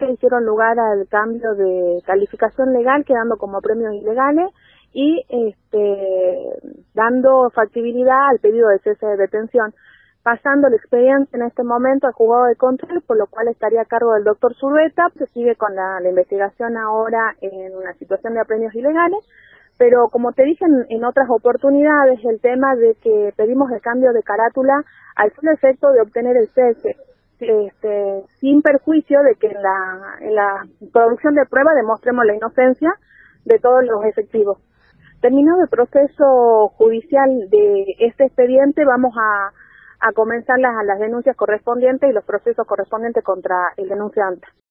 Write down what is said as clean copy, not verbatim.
hechos hicieron lugar al cambio de calificación legal, quedando como premios ilegales y dando factibilidad al pedido de cese de detención, pasando el expediente en este momento al juzgado de control, por lo cual estaría a cargo del doctor Zulueta. Se sigue con la investigación ahora en una situación de apremios ilegales, pero como te dije en otras oportunidades, el tema de que pedimos el cambio de carátula al solo efecto de obtener el cese, sin perjuicio de que en la producción de prueba demostremos la inocencia de todos los efectivos. Terminado el proceso judicial de este expediente, vamos a comenzar las denuncias correspondientes y los procesos correspondientes contra el denunciante.